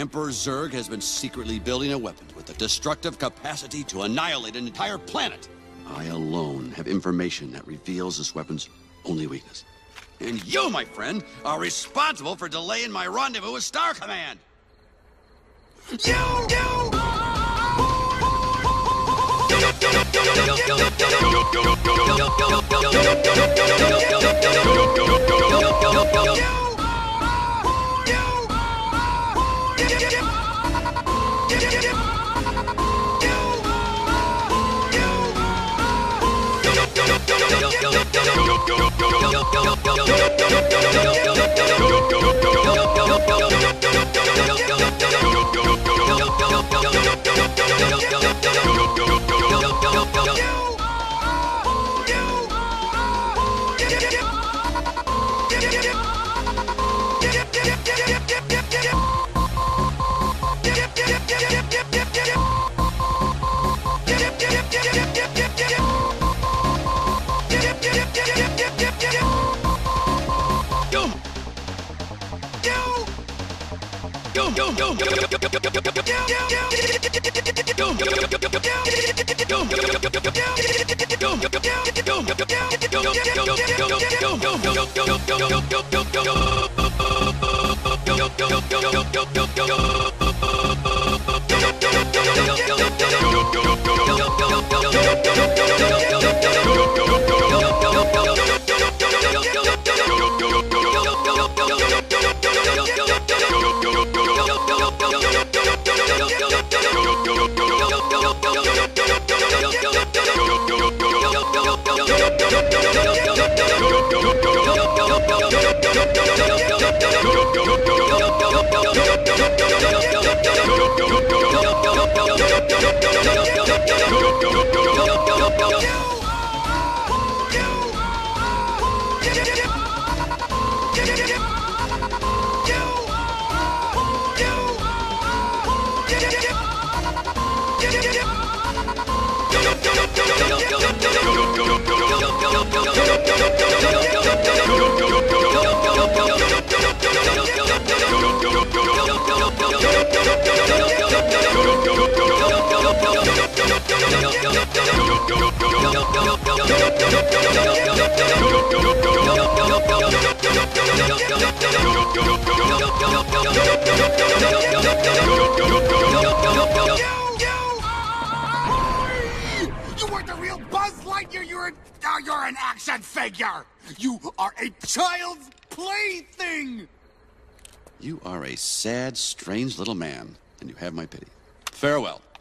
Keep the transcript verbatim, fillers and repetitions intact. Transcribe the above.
Emperor Zurg has been secretly building a weapon with the destructive capacity to annihilate an entire planet. I alone have information that reveals this weapon's only weakness. And you, my friend, are responsible for delaying my rendezvous with Star Command! You! You! You weren't the real Buzz Lightyear. You're an, uh, you're an action figure. You are a child's plaything. You are a sad, strange little man, and you have my pity. Farewell.